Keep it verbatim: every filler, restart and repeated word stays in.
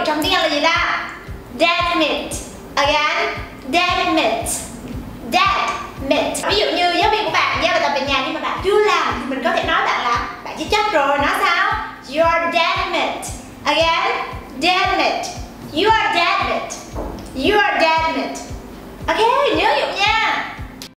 trong tiếng Anh là gì ta? Damn it. Again, damn it. Damn it. Ví dụ như giáo viên của bạn giao bài tập về nhà nhưng mà bạn chưa làm thì mình có thể nói bạn là bạn chỉ chắc rồi. Nói sao? You're damn it. Again, damn it. You are damn it. You are damn it. Ok, nhớ dụng nha.